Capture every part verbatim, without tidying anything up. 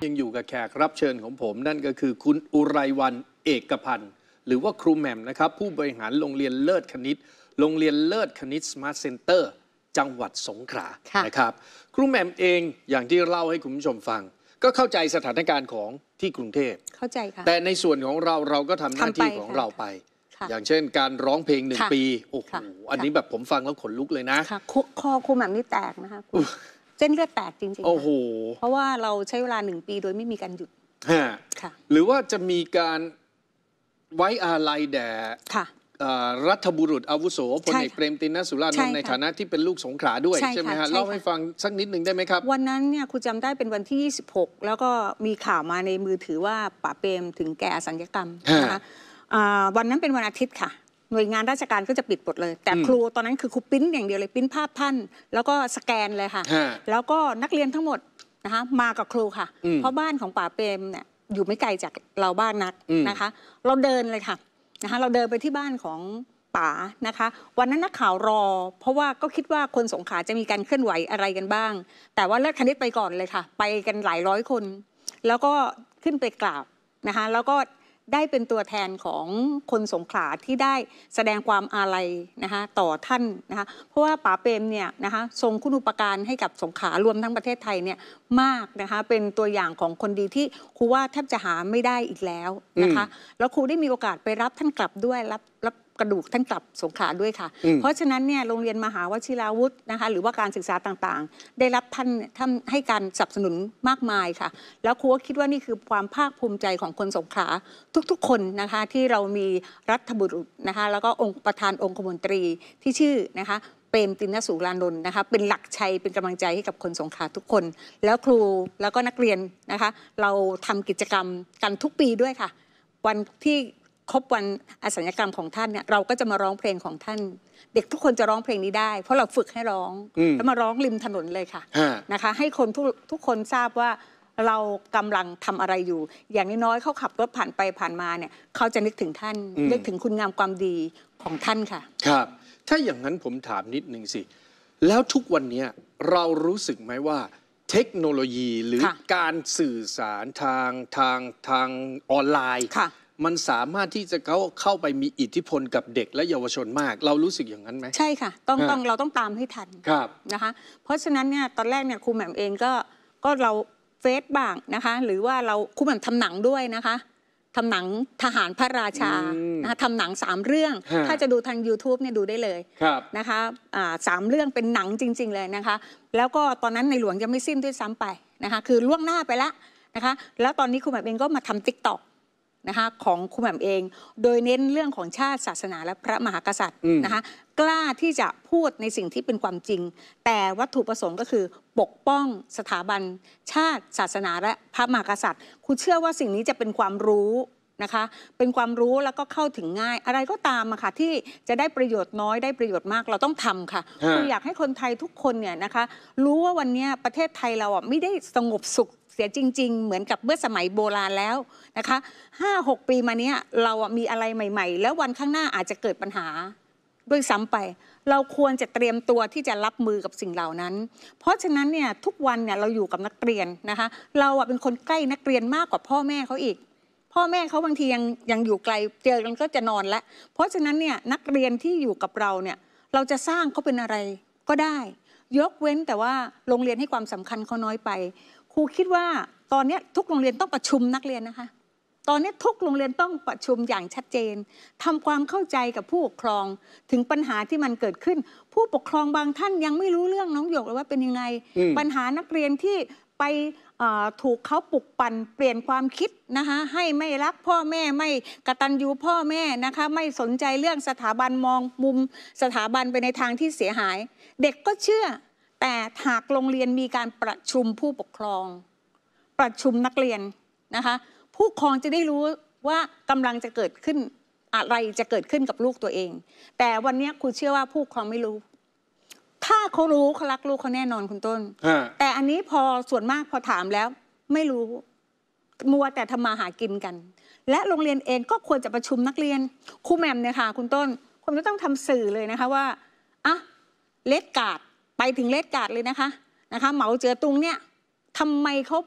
ยังอยู่กับแขกรับเชิญของผมนั่นก็คือคุณอุไรวรรณเอกพันธ์หรือว่าครูแหม่มนะครับผู้บริหารโรงเรียนเลิศคณิตโรงเรียนเลิศคณิตสมาร์ทเซ็นเตอร์จังหวัดสงขลานะครับครูแหม่มเองอย่างที่เล่าให้คุณผู้ชมฟังก็เข้าใจสถานการณ์ของที่กรุงเทพเข้าใจค่ะแต่ในส่วนของเราเราก็ทำหน้าที่ของเราไปอย่างเช่นการร้องเพลงหนึ่งปีโอ้โหอันนี้แบบผมฟังแล้วขนลุกเลยนะคอครูแหม่มนี่แตกนะคะเส้นเลือดแตกจริงๆโอ้โหเพราะว่าเราใช้เวลาหนึ่งปีโดยไม่มีการหยุดค่ะหรือว่าจะมีการไว้อาลัยแด่รัฐบุรุษอาวุโสพลเอกเปรมติณสุรานนท์ในฐานะที่เป็นลูกสงขลาด้วยใช่ไหมฮะเล่าให้ฟังสักนิดหนึ่งได้ไหมครับวันนั้นเนี่ยครูจำได้เป็นวันที่ยี่สิบหกแล้วก็มีข่าวมาในมือถือว่าป๋าเปรมถึงแก่อสัญญกรรมนะคะวันนั้นเป็นวันอาทิตย์ค่ะหน่วยงานราชการก็จะปิดหมดเลยแต่ครูตอนนั้นคือครูปิ้นอย่างเดียวเลยปิ้นภาพท่านแล้วก็สแกนเลยค่ะแล้วก็นักเรียนทั้งหมดนะคะมากับครูค่ะเพราะบ้านของป๋าเปรมเนี่ยอยู่ไม่ไกลจากเราบ้านนักนะคะเราเดินเลยค่ะนะคะเราเดินไปที่บ้านของป๋านะคะวันนั้นนักข่าวรอเพราะว่าก็คิดว่าคนสงขลาจะมีการเคลื่อนไหวอะไรกันบ้างแต่ว่าเลิศคณิตไปก่อนเลยค่ะไปกันหลายร้อยคนแล้วก็ขึ้นไปกราบนะคะแล้วก็ได้เป็นตัวแทนของคนสงขลาที่ได้แสดงความอาลัยนะคะต่อท่านนะคะเพราะว่าป๋าเปรมเนี่ยนะคะทรงคุณูปการให้กับสงขลารวมทั้งประเทศไทยเนี่ยมากนะคะเป็นตัวอย่างของคนดีที่ครูว่าแทบจะหาไม่ได้อีกแล้วนะคะแล้วครูได้มีโอกาสไปรับท่านกลับด้วยรับรับกระดูกท่านกลับสงขลาด้วยค่ะเพราะฉะนั้นเนี่ยโรงเรียนมหาวชิราวุธนะคะหรือว่าการศึกษาต่างๆได้รับท่านท่านให้การสนับสนุนมากมายค่ะแล้วครูก็คิดว่านี่คือความภาคภูมิใจของคนสงขลาทุกๆคนนะคะที่เรามีรัฐบุรุษนะคะแล้วก็องค์ประธานองคมนตรีที่ชื่อนะคะเปรมติณสุรานนท์นะคะเป็นหลักชัยเป็นกำลังใจให้กับคนสงขลาทุกคนแล้วครูแล้วก็นักเรียนนะคะเราทำกิจกรรมกันทุกปีด้วยค่ะวันที่ครบวันอสัญญกรรมของท่านเนี่ยเราก็จะมาร้องเพลงของท่านเด็กทุกคนจะร้องเพลงนี้ได้เพราะเราฝึกให้ร้องแล้วมาร้องริมถนนเลยค่ะนะคะให้คนทุกทุกคนทราบว่าเรากำลังทำอะไรอยู่อย่างน้อยๆเขาขับรถผ่านไปผ่านมาเนี่ยเขาจะนึกถึงท่านนึกถึงคุณงามความดีของท่านค่ะครับถ้าอย่างนั้นผมถามนิดนึงสิแล้วทุกวันนี้เรารู้สึกไหมว่าเทคโนโลยีหรือการสื่อสารทางทางทางออนไลน์มันสามารถที่จะเข้าเข้าไปมีอิทธิพลกับเด็กและเยาวชนมากเรารู้สึกอย่างนั้นไหมใช่ค่ะต้องต้องเราต้องตามให้ทันนะคะเพราะฉะนั้นเนี่ยตอนแรกเนี่ยครูแหม่มเองก็ก็เราเฟซบ้างนะคะหรือว่าเราครูแหม่มทำหนังด้วยนะคะทำหนังทหารพระราชานะคะทำหนังสามเรื่องถ้าจะดูทาง ยูทูบ เนี่ยดูได้เลยนะคะสามเรื่องเป็นหนังจริงๆเลยนะคะแล้วก็ตอนนั้นในหลวงยังไม่สิ้นด้วยซ้ำไปนะคะคือล่วงหน้าไปแล้วนะคะแล้วตอนนี้ครูแหม่มเองก็มาทำ ติ๊กต็อกนะคะของครูแหม่มเองโดยเน้นเรื่องของชาติศาสนาและพระมหากษัตริย์นะคะกล้าที่จะพูดในสิ่งที่เป็นความจริงแต่วัตถุประสงค์ก็คือปกป้องสถาบันชาติศาสนาและพระมหากษัตริย์ครูเชื่อว่าสิ่งนี้จะเป็นความรู้นะคะเป็นความรู้แล้วก็เข้าถึงง่ายอะไรก็ตามอะค่ะที่จะได้ประโยชน์น้อยได้ประโยชน์มากเราต้องทำค่ะครูอยากให้คนไทยทุกคนเนี่ยนะคะรู้ว่าวันนี้ประเทศไทยเราอะไม่ได้สงบสุขเสียจริงๆเหมือนกับเมื่อสมัยโบราณแล้วนะคะห้าหกปีมาเนี้ยเราอะมีอะไรใหม่ๆแล้ววันข้างหน้าอาจจะเกิดปัญหาด้วยซ้ำไปเราควรจะเตรียมตัวที่จะรับมือกับสิ่งเหล่านั้นเพราะฉะนั้นเนี่ยทุกวันเนี่ยเราอยู่กับนักเรียนนะคะเราอะเป็นคนใกล้นักเรียนมากกว่าพ่อแม่เขาอีกพ่อแม่เขาบางทียังยังอยู่ไกลเจอกันก็จะนอนแล้วเพราะฉะนั้นเนี่ยนักเรียนที่อยู่กับเราเนี่ยเราจะสร้างเขาเป็นอะไรก็ได้ยกเว้นแต่ว่าโรงเรียนให้ความสำคัญเขาน้อยไปครูคิดว่าตอนนี้ทุกโรงเรียนต้องประชุมนักเรียนนะคะตอนนี้ทุกโรงเรียนต้องประชุมอย่างชัดเจนทำความเข้าใจกับผู้ปกครองถึงปัญหาที่มันเกิดขึ้นผู้ปกครองบางท่านยังไม่รู้เรื่องน้องหยกเลยว่าเป็นยังไงปัญหานักเรียนที่ไปถูกเขาปลุกปั่นเปลี่ยนความคิดนะคะให้ไม่รักพ่อแม่ไม่กตัญญูพ่อแม่นะคะไม่สนใจเรื่องสถาบันมองมุมสถาบันไปในทางที่เสียหายเด็กก็เชื่อแต่หากโรงเรียนมีการประชุมผู้ปกครองประชุมนักเรียนนะคะผู้ปกครองจะได้รู้ว่ากำลังจะเกิดขึ้นอะไรจะเกิดขึ้นกับลูกตัวเองแต่วันนี้ครูเชื่อว่าผู้ปกครองไม่รู้ถ้าเขารู้เขารักลูกเขาแน่นอนคุณต้นแต่อันนี้พอส่วนมากพอถามแล้วไม่รู้มัวแต่ทำมาหากินกันและโรงเรียนเองก็ควรจะประชุมนักเรียนครูแหม่มเนี่ยค่ะคุณต้นคุณจะต้องทำสื่อเลยนะคะว่าอ่ะเลดการ์ดไปถึงเลดการ์ดเลยนะคะนะคะเหมาเจ๋อตุงเนี่ยทำไมเขา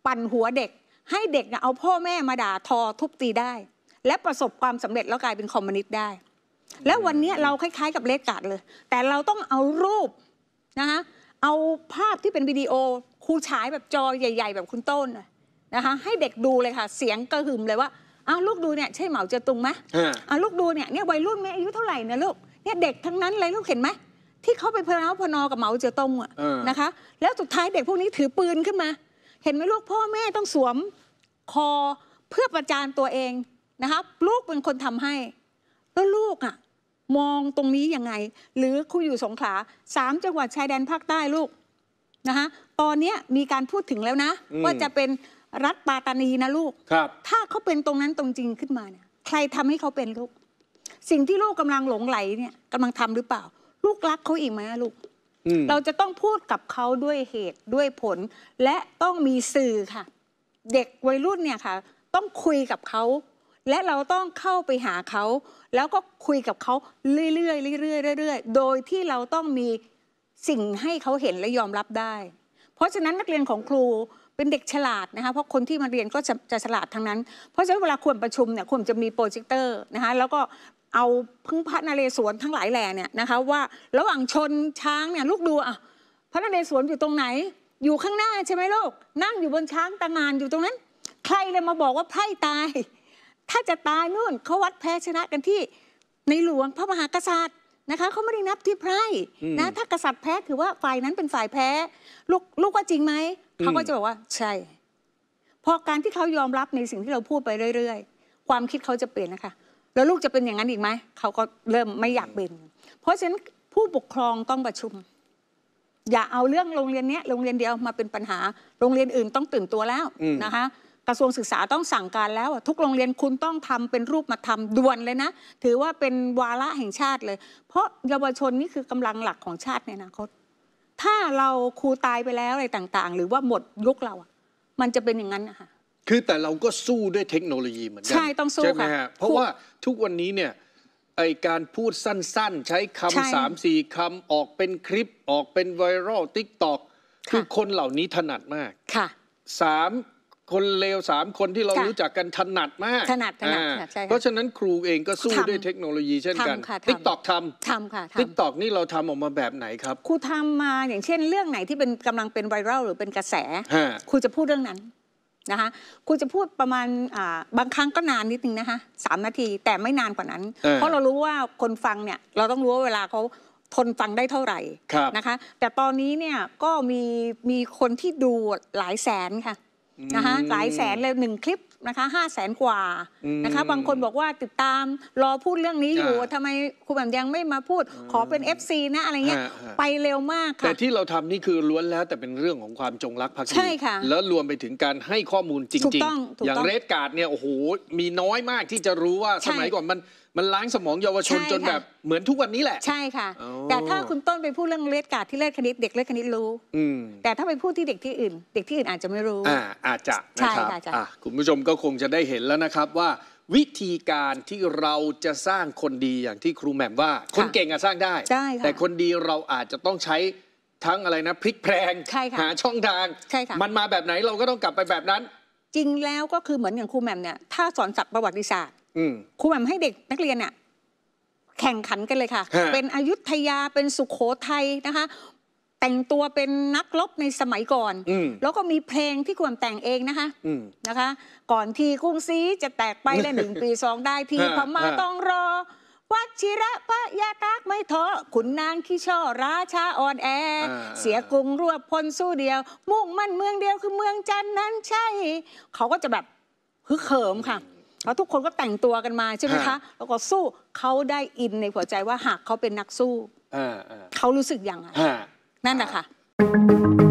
ปั่นหัวเด็กให้เด็กเอาพ่อแม่มาด่าทอทุบตีได้และประสบความสำเร็จแล้วกลายเป็นคอมมิวนิสต์ได้แล้ววันนี้เราคล้ายๆกับเลดการ์ดเลยแต่เราต้องเอารูปนะคะเอาภาพที่เป็นวิดีโอครูฉายแบบจอใหญ่ๆแบบคุณต้นนะคะให้เด็กดูเลยค่ะเสียงกระหึ่มเลยว่าอ้าวลูกดูเนี่ยใช่เหมาเจ๋อตุงไหมอ้าวลูกดูเนี่ยเนี่ยวัยรุ่นแม่อายุเท่าไหร่เนี่ยลูกเนี่ยเด็กทั้งนั้นเลยลูกเห็นไหมที่เขาไปพนาวพนอกับเหมาเจ๋อตงอ่ะนะคะแล้วสุดท้ายเด็กพวกนี้ถือปืนขึ้นมาเห็นไหมลูกพ่อแม่ต้องสวมคอเพื่อประจานตัวเองนะคะลูกเป็นคนทำให้แล้วลูกอ่ะมองตรงนี้ยังไงหรือครูอยู่สงขลาสามจังหวัดชายแดนภาคใต้ลูกนะคะตอนนี้มีการพูดถึงแล้วนะว่าจะเป็นรัฐปาตานีนะลูกถ้าเขาเป็นตรงนั้นตรงจริงขึ้นมาเนี่ยใครทำให้เขาเป็นลูกสิ่งที่ลูกกำลังหลงไหลเนี่ยกำลังทำหรือเปล่าลูกรักเขาอีกไหมลูกเราจะต้องพูดกับเขาด้วยเหตุด้วยผลและต้องมีสื่อค่ะเด็กวัยรุ่นเนี่ยค่ะต้องคุยกับเขาและเราต้องเข้าไปหาเขาแล้วก็คุยกับเขาเรื่อยๆเรื่อยๆเรื่อยๆโดยที่เราต้องมีสิ่งให้เขาเห็นและยอมรับได้เพราะฉะนั้นนักเรียนของครูเป็นเด็กฉลาดนะคะเพราะคนที่มาเรียนก็จะจะฉลาดทั้งนั้นเพราะฉะนั้นเวลาควรประชุมเนี่ยควรจะมีโปรเจคเตอร์นะคะแล้วก็เอาพึ่งพระนเรศวรทั้งหลายแหล่เนี่ยนะคะว่าระหว่างชนช้างเนี่ยลูกดูอ่ะพระนเรศวรอยู่ตรงไหนอยู่ข้างหน้าใช่ไหมลูกนั่งอยู่บนช้างตางานอยู่ตรงนั้นใครเลยมาบอกว่าไพร่ตายถ้าจะตายนู่นเขาวัดแพ้ชนะกันที่ในหลวงพระมหากษัตริย์นะคะเขาไม่ได้นับที่ไพร่นะถ้ากษัตริย์แพ้ถือว่าฝ่ายนั้นเป็นฝ่ายแพ้ลูกลูกว่าจริงไหมเขาก็จะบอกว่าใช่พอการที่เขายอมรับในสิ่งที่เราพูดไปเรื่อยๆความคิดเขาจะเปลี่ยนนะคะแล้วลูกจะเป็นอย่างนั้นอีกไหมเขาก็เริ่มไม่อยากเป็นเพราะฉะนั้นผู้ปกครองต้องประชุมอย่าเอาเรื่องโรงเรียนนี้โรงเรียนเดียวมาเป็นปัญหาโรงเรียนอื่นต้องตื่นตัวแล้วนะคะกระทรวงศึกษาต้องสั่งการแล้วทุกโรงเรียนคุณต้องทำเป็นรูปธรรมด่วนเลยนะถือว่าเป็นวาระแห่งชาติเลยเพราะเยาวชนนี่คือกำลังหลักของชาติในอนาคตถ้าเราครูตายไปแล้วอะไรต่างๆหรือว่าหมดยุคเราอ่ะมันจะเป็นอย่างนั้นนะคะคือแต่เราก็สู้ด้วยเทคโนโลยีเหมือนกันใช่ต้องสู้ค่ะเพราะว่าทุกวันนี้เนี่ยไอการพูดสั้นๆใช้คำสามสี่คำออกเป็นคลิปออกเป็นไวรัลติ๊กต็อกคือคนเหล่านี้ถนัดมากค่ะสามคนเลวสามคนที่เรารู้จักกันถนัดมากถนัดถนัดเพราะฉะนั้นครูเองก็สู้ด้วยเทคโนโลยีเช่นกันติ๊กต็อกทำทำค่ะติ๊กต็อกนี่เราทำออกมาแบบไหนครับครูทำมาอย่างเช่นเรื่องไหนที่เป็นกำลังเป็นไวรัลหรือเป็นกระแสครูจะพูดเรื่องนั้นนะคะครูจะพูดประมาณบางครั้งก็นานนิดนึงนะคะสามนาทีแต่ไม่นานกว่านั้นเพราะเรารู้ว่าคนฟังเนี่ยเราต้องรู้ว่าเวลาเขาทนฟังได้เท่าไหร่นะคะแต่ตอนนี้เนี่ยก็มีมีคนที่ดูหลายแสนค่ะนะคะหลายแสนเลยหนึ่งคลิปนะคะห้าแสนกว่านะคะบางคนบอกว่าติดตามรอพูดเรื่องนี้อยู่ทำไมครูแหม่มยังไม่มาพูดขอเป็น เอฟ ซี นะอะไรเงี้ยไปเร็วมากค่ะแต่ที่เราทำนี่คือล้วนแล้วแต่เป็นเรื่องของความจงรักภักดีใช่ค่ะแล้วรวมไปถึงการให้ข้อมูลจริงๆอย่างเรดการ์ดเนี่ยโอ้โหมีน้อยมากที่จะรู้ว่าสมัยก่อนมันมันล้างสมองเยาวชนจนแบบเหมือนทุกวันนี้แหละใช่ค่ะแต่ถ้าคุณต้นไปพูดเรื่องเรดการ์ดที่เลขคณิตเด็กเลขคณิตรู้แต่ถ้าไปพูดที่เด็กที่อื่นเด็กที่อื่นอาจจะไม่รู้อ่าอาจจะนะครับคุณผู้ชมก็คงจะได้เห็นแล้วนะครับว่าวิธีการที่เราจะสร้างคนดีอย่างที่ครูแหม่มว่าคนเก่งอะสร้างได้แต่คนดีเราอาจจะต้องใช้ทั้งอะไรนะพลิกแพลงหาช่องทางมันมาแบบไหนเราก็ต้องกลับไปแบบนั้นจริงแล้วก็คือเหมือนอย่างครูแหม่มเนี่ยถ้าสอนศัพท์ประวัติศาสตร์ครูแหม่มให้เด็กนักเรียนเนี่ยแข่งขันกันเลยค่ะเป็นอยุธยาเป็นสุโขทัยนะคะแต่งตัวเป็นนักรบในสมัยก่อนแล้วก็มีเพลงที่ครูแหม่มแต่งเองนะคะนะคะก่อนที่กรุงศรีจะแตกไปและหนึ่งปีสองได้ทีพม่าต้องรอวัชิระพะยาตากไม่ท้อขุนนางขี้ช่อราชาอ่อนแอเสียกรุงรวบพลสู้เดียวมุ่งมั่นเมืองเดียวคือเมืองจันทร์นั้นใช่เขาก็จะแบบฮึกเหิมค่ะแล้วทุกคนก็แต่งตัวกันมาใช่ไหมคะแล้วก็สู้เขาได้อินในหัวใจว่าหากเขาเป็นนักสู้เขารู้สึกอย่างไรนั่นแหละค่ะ